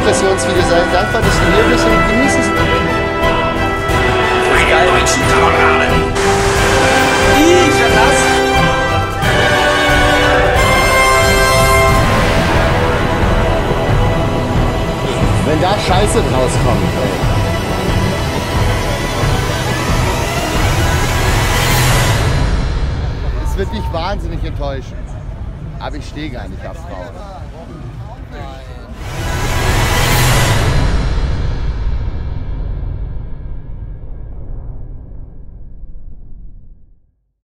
Impressionsvideo. Sei dankbar, dass du hier bist und genieß es. Meine deutschen Kameraden! Ich das! Wenn da Scheiße draus kommt, ey. Es wird mich wahnsinnig enttäuschen. Aber ich stehe gar nicht auf Frauen.